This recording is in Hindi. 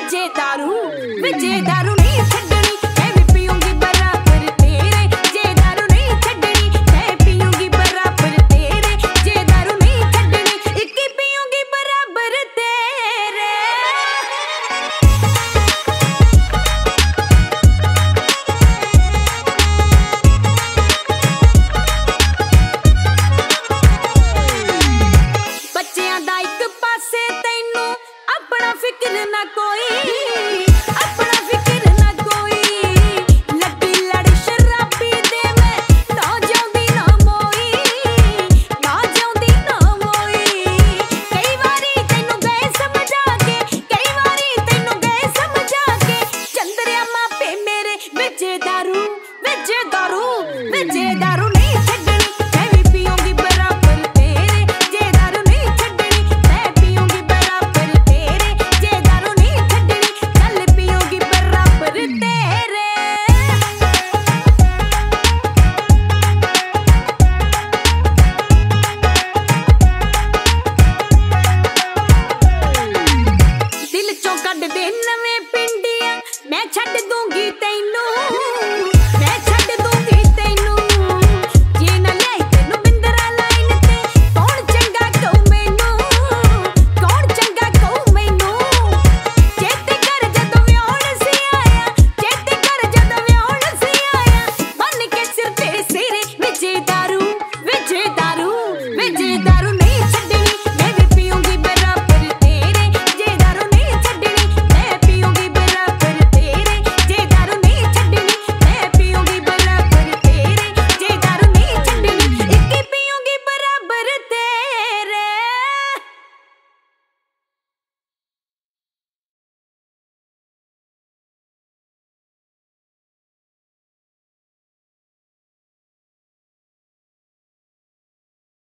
विजे दारू नहीं छड्डनी मैं भी पीऊंगी बराबर तेरे। जे दारू नहीं छड्डनी मैं पीऊंगी बराबर तेरे। जे दारू नहीं छड्डनी एक ही पीऊंगी बराबर तेरे। बच्चियां दा इक पासे तैनू अपना फिक्र ना कोई, अपना फिक्र ना कोई। लगी लड़ शराबी दे मैं ना जाऊंदी ना मोई, ना जाऊंदी ना मोई। कई बारी तैनू गए समझा के, कई बारी तैनू गए समझा के। चंद्रिया मापे मेरे विजे दारू नहीं छड्डनी मैं भी पीऊंगी बराबर तेरे। जे दारू नहीं छड्डनी मैं पीऊंगी बराबर तेरे। जे दारू नहीं छड्डनी चल पीऊंगी बराबर तेरे। दिल चों कढ दे नवें पिंडियां मैं छड्ड दूंगी तैनू।